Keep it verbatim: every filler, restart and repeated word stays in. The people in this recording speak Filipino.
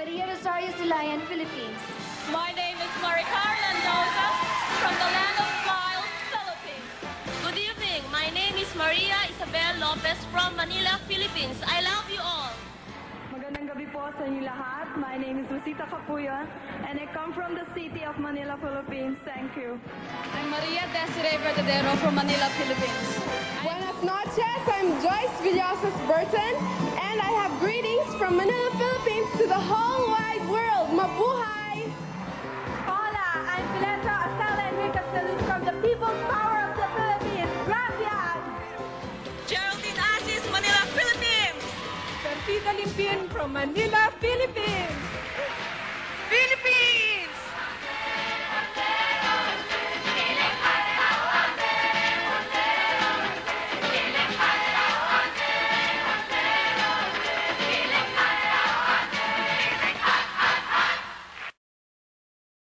Maria Rosario Silayan, Philippines. My name is Maricar Landoza from the land of smiles, Philippines. Good evening. My name is Maria Isabel Lopez from Manila, Philippines. I love you all. Magandang gabi po sa inyo lahat. My name is Rosita Capuyan and I come from the city of Manila, Philippines. Thank you. I'm Maria Desiree Verdadero from Manila, Philippines. Buenas noches, I'm Joyce Villosas Burton, and I have greetings from Manila, Philippines to the whole wide world. Mabuhay! Hola, I'm Pileta Asala Enriquez from the People's Power of the Philippines. Gracias! Geraldine Asis, Manila, Philippines. Perfida Limpin from Manila, Philippines. Philippines!